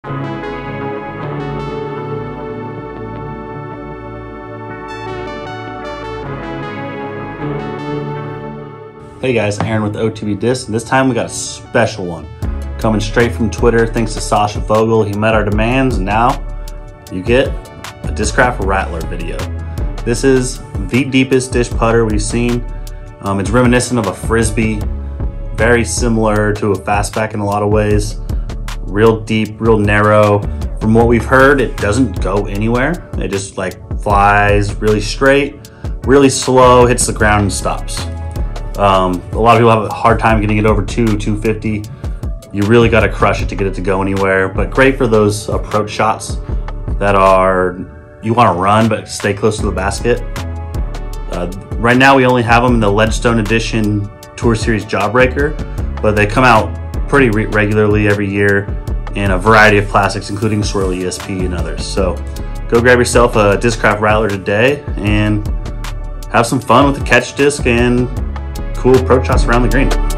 Hey guys, Aaron with OTB Disc, and this time we got a special one coming straight from Twitter. Thanks to Sasha Vogel, he met our demands, and now you get a Discraft Rattler video. This is the deepest dish putter we've seen. It's reminiscent of a Frisbee, very similar to a fastback in a lot of ways. Real deep, real narrow. From what we've heard, it doesn't go anywhere. It just like flies really straight, really slow, hits the ground and stops. A lot of people have a hard time getting it over 250. You really got to crush it to get it to go anywhere, but great for those approach shots that are, you want to run but stay close to the basket. Right now we only have them in the Ledgestone Edition Tour Series Jawbreaker, but they come out pretty regularly every year in a variety of plastics, including Swirly ESP and others. So go grab yourself a Discraft Rattler today and have some fun with the catch disc and cool approach shots around the green.